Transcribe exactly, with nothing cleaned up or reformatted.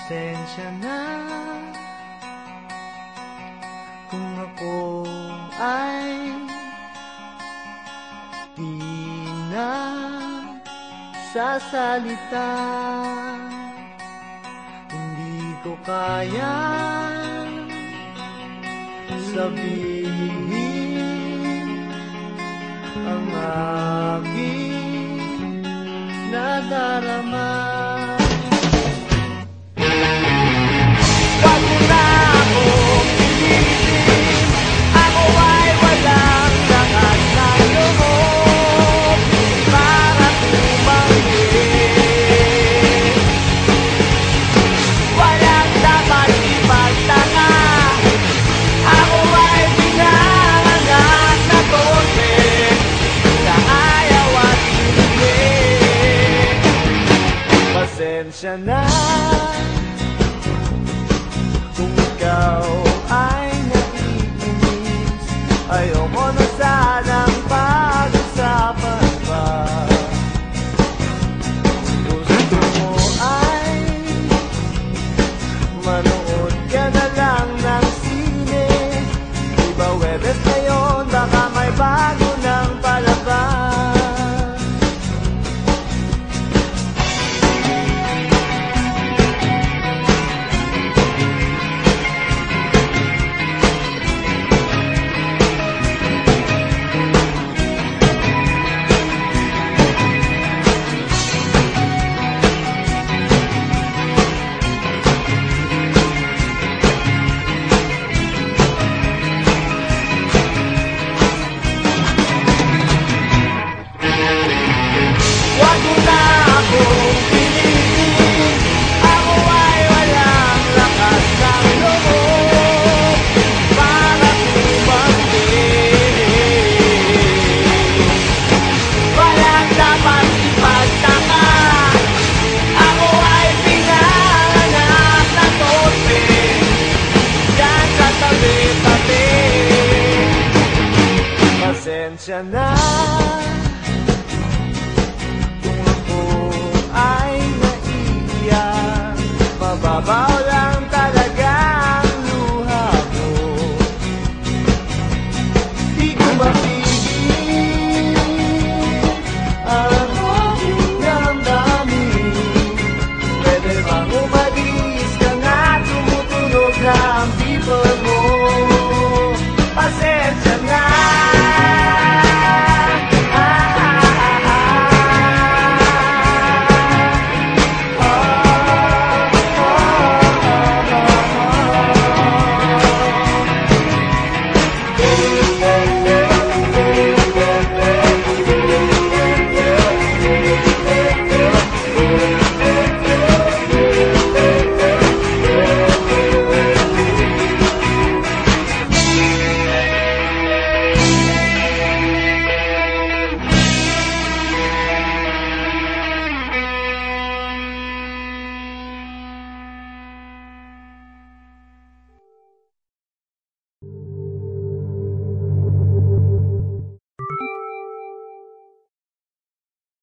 Pasensya na kung ako ay di na sasalita. Hindi ko kaya sabihin ang aking nadarama. Wag mo na akong pilitin, ako ay walang lakas ng loob para tumanggi. Walang dapat ipagtaka, ako ay pinanganak na konti sa ayaw at hindi. Pasensya na kung ikaw ay naiinis, ayoko na sanang pag-usapan pa. Gusto mo ay manood ka na lang ng sine, diba Webes ngayon baka may bago ng palabas. Pasensya na